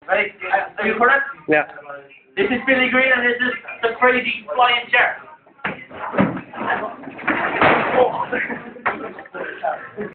Right? Are you correct? Yeah. This is Billy Green and this is the crazy flying shark.